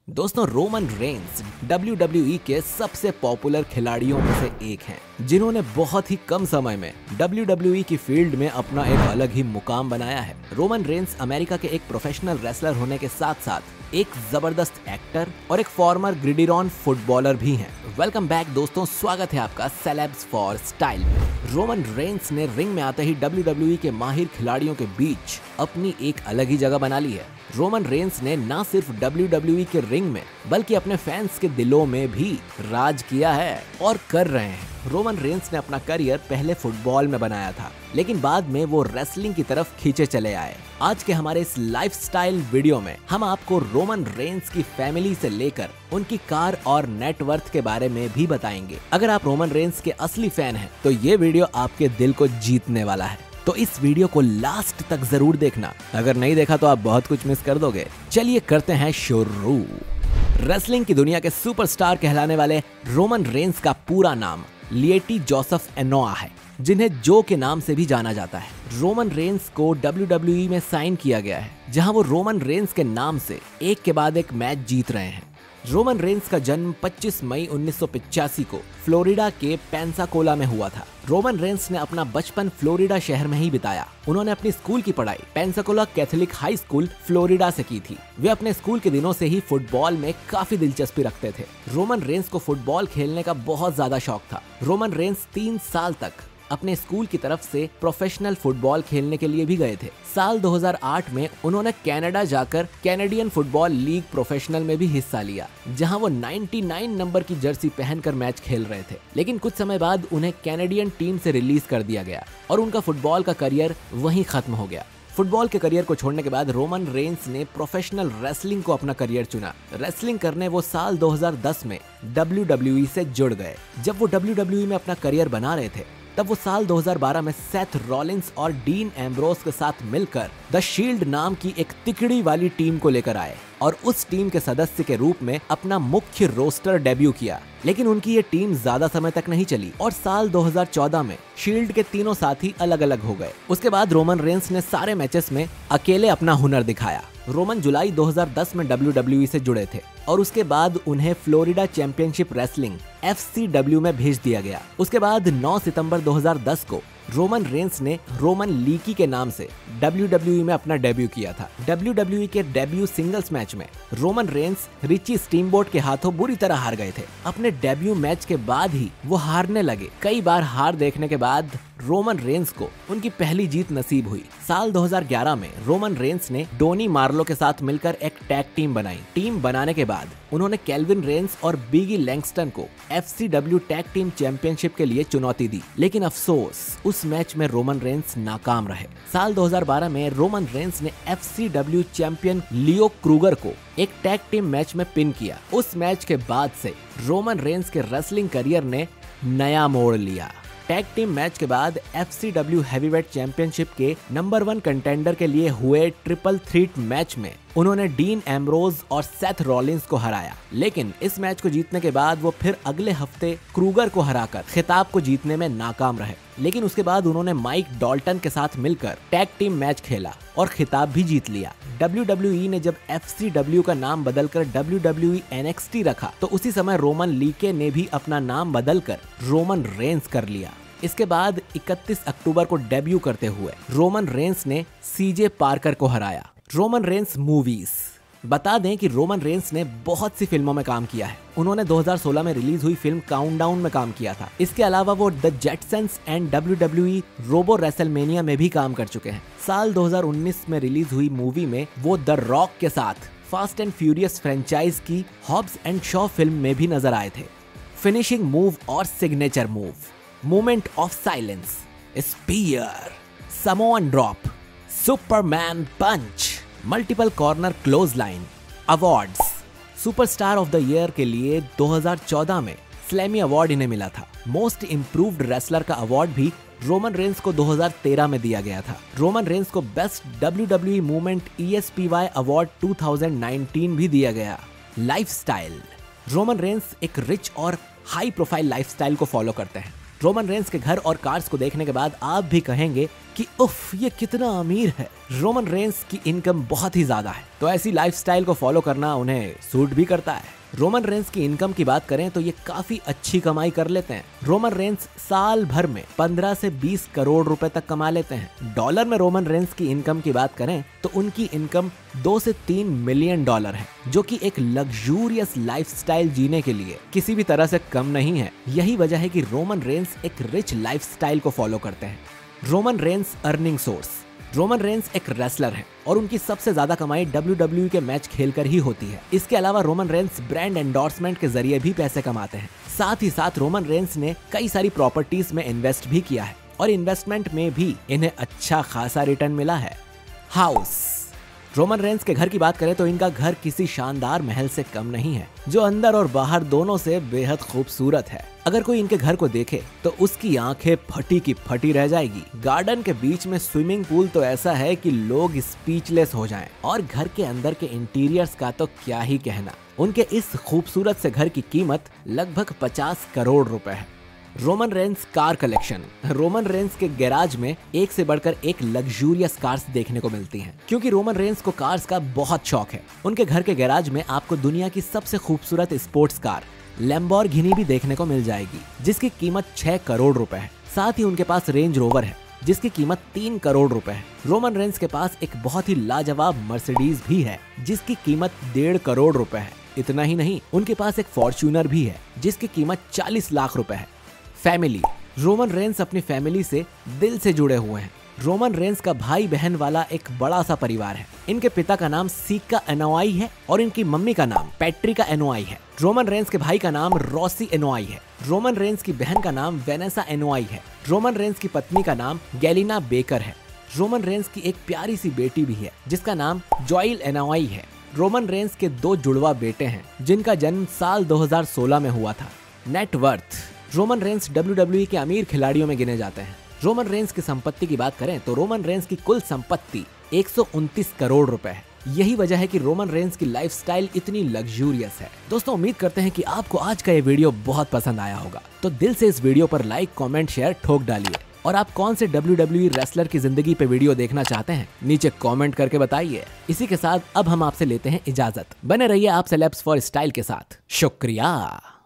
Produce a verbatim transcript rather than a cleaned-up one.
दोस्तों, Roman Reigns W W E के सबसे पॉपुलर खिलाड़ियों में से एक हैं, जिन्होंने बहुत ही कम समय में डब्ल्यू डब्ल्यू ई की फील्ड में अपना एक अलग ही मुकाम बनाया है। रोमन रेंस अमेरिका के एक प्रोफेशनल रेसलर होने के साथ साथ एक जबरदस्त एक्टर और एक फॉर्मर ग्रिडिरॉन फुटबॉलर भी हैं। वेलकम बैक दोस्तों, स्वागत है आपका सेलेब्स फॉर स्टाइल में। रोमन रेंस ने रिंग में आते ही डब्ल्यू डब्ल्यू ई के माहिर खिलाड़ियों के बीच अपनी एक अलग ही जगह बना ली है। रोमन रेंस ने न सिर्फ डब्ल्यू डब्ल्यू ई के रिंग में बल्कि अपने फैंस के दिलों में भी राज किया है और कर रहे हैं। रोमन रेंस ने अपना करियर पहले फुटबॉल में बनाया था, लेकिन बाद में वो रेसलिंग की तरफ खींचे चले आए। आज के हमारे इस लाइफस्टाइल वीडियो में हम आपको रोमन रेंस की फैमिली से लेकर उनकी कार और नेटवर्थ के बारे में भी बताएंगे। अगर आप रोमन रेंस के असली फैन हैं, तो ये वीडियो आपके दिल को जीतने वाला है, तो इस वीडियो को लास्ट तक जरूर देखना। अगर नहीं देखा तो आप बहुत कुछ मिस कर दोगे। चलिए करते हैं शुरू। रेसलिंग की दुनिया के सुपरस्टार कहलाने वाले रोमन रेंस का पूरा नाम लिएटी जोसेफ एनोआ है, जिन्हें जो के नाम से भी जाना जाता है। रोमन रेंस को डब्ल्यू डब्ल्यू ई में साइन किया गया है, जहां वो रोमन रेंस के नाम से एक के बाद एक मैच जीत रहे हैं। रोमन रेंस का जन्म पच्चीस मई उन्नीस सौ पचासी को फ्लोरिडा के पेंसाकोला में हुआ था। रोमन रेंस ने अपना बचपन फ्लोरिडा शहर में ही बिताया। उन्होंने अपनी स्कूल की पढ़ाई Pensacola Catholic high school Florida से की थी। वे अपने स्कूल के दिनों से ही फुटबॉल में काफी दिलचस्पी रखते थे। रोमन रेंस को फुटबॉल खेलने का बहुत ज्यादा शौक था। रोमन रेंस तीन साल तक अपने स्कूल की तरफ से प्रोफेशनल फुटबॉल खेलने के लिए भी गए थे। साल दो हज़ार आठ में उन्होंने कनाडा जाकर कैनेडियन फुटबॉल लीग प्रोफेशनल में भी हिस्सा लिया, जहां वो निन्यानवे नंबर की जर्सी पहनकर मैच खेल रहे थे। लेकिन कुछ समय बाद उन्हें कैनेडियन टीम से रिलीज कर दिया गया और उनका फुटबॉल का करियर वहीं खत्म हो गया। फुटबॉल के करियर को छोड़ने के बाद रोमन रेंस ने प्रोफेशनल रेसलिंग को अपना करियर चुना। रेसलिंग करने वो साल दो हज़ार दस में डब्ल्यू डब्ल्यू ई से जुड़ गए। जब वो डब्ल्यू डब्ल्यू ई में अपना करियर बना रहे थे, तब वो साल दो हज़ार बारह में सेथ रॉलिंस और डीन एम्ब्रोस के साथ मिलकर द शील्ड नाम की एक तिकड़ी वाली टीम को लेकर आए और उस टीम के सदस्य के रूप में अपना मुख्य रोस्टर डेब्यू किया। लेकिन उनकी ये टीम ज्यादा समय तक नहीं चली और साल दो हज़ार चौदह में शील्ड के तीनों साथी अलग अलग हो गए। उसके बाद रोमन रेंस ने सारे मैचेस में अकेले अपना हुनर दिखाया। रोमन जुलाई दो हज़ार दस में डब्ल्यू डब्ल्यू ई से जुड़े थे और उसके बाद उन्हें Florida Championship Wrestling F C W में भेज दिया गया। उसके बाद नौ सितंबर दो हज़ार दस को रोमन रेंस ने रोमन लीकी के नाम से डब्ल्यू डब्ल्यू ई में अपना डेब्यू किया था। डब्ल्यू डब्ल्यू ई के डेब्यू सिंगल्स मैच में रोमन रेंस रिची स्टीमबोट के हाथों बुरी तरह हार गए थे। अपने डेब्यू मैच के बाद ही वो हारने लगे। कई बार हार देखने के बाद रोमन रेंस को उनकी पहली जीत नसीब हुई। साल दो हज़ार ग्यारह में रोमन रेंस ने डोनी मार्लो के साथ मिलकर एक टैग टीम बनाई। टीम बनाने के बाद उन्होंने केल्विन रेंस और बिगी लैंगस्टन को F C W tag team championship के लिए चुनौती दी, लेकिन अफसोस उस मैच में रोमन रेंस नाकाम रहे। साल दो हज़ार बारह में रोमन रेंस ने F C W champion Leo Kruger को एक टैग टीम मैच में पिन किया। उस मैच के बाद से रोमन रेंस के रेसलिंग करियर ने नया मोड़ लिया। टैग टीम मैच के बाद F C W heavyweight championship के नंबर वन कंटेंडर के लिए हुए ट्रिपल थ्रेट मैच में उन्होंने डीन एम्ब्रोज और सेथ रॉलिंस को हराया। लेकिन इस मैच को जीतने के बाद वो फिर अगले हफ्ते क्रूगर को हराकर खिताब को जीतने में नाकाम रहे। लेकिन उसके बाद उन्होंने माइक डॉल्टन के साथ मिलकर टैग टीम मैच खेला और खिताब भी जीत लिया। डब्ल्यू डब्ल्यू ई ने जब एफ सी डब्ल्यू का नाम बदलकर W W E N X T रखा, तो उसी समय रोमन लीके ने भी अपना नाम बदलकर रोमन रेंस कर लिया। इसके बाद इकतीस अक्टूबर को डेब्यू करते हुए रोमन रेंस ने सीजे पार्कर को हराया। Roman Reigns movies. बता दें कि रोमन रेंस ने बहुत सी फिल्मों में काम किया है। उन्होंने दो हज़ार सोलह में रिलीज हुई फिल्म काउंटडाउन में काम किया था। इसके अलावा वो the Jetsons and W W E Robo WrestleMania में भी काम कर चुके हैं। साल दो हज़ार उन्नीस में रिलीज हुई मूवी में वो द रॉक के साथ फास्ट एंड फ्यूरियस फ्रेंचाइज की हॉब्स एंड शॉ फिल्म में भी नजर आए थे। फिनिशिंग मूव और signature move, moment of silence, spear, Samoan drop, Superman punch, multiple corner clothesline. Awards. Superstar of the year के लिए दो हज़ार चौदह में स्लैमी अवार्ड इन्हें मिला था। मोस्ट इम्प्रूव्ड रेसलर का अवार्ड भी रोमन रेंस को दो हज़ार तेरह में दिया गया था। रोमन रेंस को best W W E movement E S P Y award दो हज़ार उन्नीस भी दिया गया। लाइफस्टाइल। रोमन रेंस एक रिच और हाई प्रोफाइल लाइफस्टाइल को फॉलो करते हैं। रोमन रेंस के घर और कार्स को देखने के बाद आप भी कहेंगे कि उफ, ये कितना अमीर है। रोमन रेंस की इनकम बहुत ही ज्यादा है, तो ऐसी लाइफस्टाइल को फॉलो करना उन्हें सूट भी करता है। रोमन रेंस की इनकम की बात करें तो ये काफी अच्छी कमाई कर लेते हैं। रोमन रेंस साल भर में पंद्रह से बीस करोड़ रुपए तक कमा लेते हैं। डॉलर में रोमन रेंस की इनकम की बात करें तो उनकी इनकम दो से तीन मिलियन डॉलर है, जो कि एक लग्जूरियस लाइफस्टाइल जीने के लिए किसी भी तरह से कम नहीं है। यही वजह है कि रोमन रेंस एक रिच लाइफस्टाइल को फॉलो करते हैं। Roman Reigns earning source. Roman Reigns एक रेसलर है और उनकी सबसे ज्यादा कमाई डब्ल्यू डब्ल्यू ई के मैच खेलकर ही होती है। इसके अलावा रोमन रेंस ब्रांड एंडोर्समेंट के जरिए भी पैसे कमाते हैं। साथ ही साथ रोमन रेंस ने कई सारी प्रॉपर्टीज में इन्वेस्ट भी किया है और इन्वेस्टमेंट में भी इन्हें अच्छा खासा रिटर्न मिला है। हाउस। रोमन रेंस के घर की बात करें तो इनका घर किसी शानदार महल से कम नहीं है, जो अंदर और बाहर दोनों से बेहद खूबसूरत है। अगर कोई इनके घर को देखे तो उसकी आंखें फटी की फटी रह जाएगी। गार्डन के बीच में स्विमिंग पूल तो ऐसा है कि लोग स्पीचलेस हो जाएं। और घर के अंदर के इंटीरियर्स का तो क्या ही कहना। उनके इस खूबसूरत से घर की कीमत लगभग पचास करोड़ रुपए है। Roman Reigns car collection. Roman Reigns के गैराज में एक से बढ़कर एक लग्जूरियस कार्स देखने को मिलती हैं, क्योंकि रोमन रेंस को कार्स का बहुत शौक है। उनके घर के गैराज में आपको दुनिया की सबसे खूबसूरत स्पोर्ट्स कार लैम्बोर्गिनी भी देखने को मिल जाएगी, जिसकी कीमत छह करोड़ रुपए है। साथ ही उनके पास रेंज रोवर है, जिसकी कीमत तीन करोड़ रुपए है। रोमन रेंस के पास एक बहुत ही लाजवाब मर्सिडीज भी है, जिसकी कीमत डेढ़ करोड़ रुपए है। इतना ही नहीं, उनके पास एक फॉर्च्यूनर भी है, जिसकी कीमत चालीस लाख रुपए है। फैमिली। रोमन रेंस अपनी फैमिली से दिल से जुड़े हुए हैं। रोमन रेंस का भाई बहन वाला एक बड़ा सा परिवार है। इनके पिता का नाम सीका एनोआई है और इनकी मम्मी का नाम पैट्रिका एनोआई है। रोमन रेंस के भाई का नाम रॉसी एनोआई है। रोमन रेंस की बहन का नाम वेनेसा एनोआई है। रोमन रेंस की पत्नी का नाम गैलिना बेकर है। रोमन रेंस की एक प्यारी सी बेटी भी है, जिसका नाम जॉइल एनोआई है। रोमन रेंस के दो जुड़वा बेटे हैं, जिनका जन्म साल दो हज़ार सोलह में हुआ था। Net worth. Roman Reigns W W E के अमीर खिलाड़ियों में गिने जाते हैं। रोमन रेंस की संपत्ति की बात करें तो रोमन रेंस की कुल संपत्ति एक सौ उनतीस करोड़ रुपए है। यही वजह है कि रोमन रेंस की लाइफस्टाइल इतनी लग्जूरियस है। दोस्तों, उम्मीद करते हैं कि आपको आज का ये वीडियो बहुत पसंद आया होगा। तो दिल से इस वीडियो पर लाइक, कमेंट, शेयर ठोक डालिए। और आप कौन से डब्ल्यू डब्ल्यू ई रेसलर की जिंदगी पे वीडियो देखना चाहते हैं, नीचे कमेंट करके बताइए। इसी के साथ अब हम आपसे लेते हैं इजाजत। बने रहिए आप सेलेब्स फॉर स्टाइल के साथ। शुक्रिया।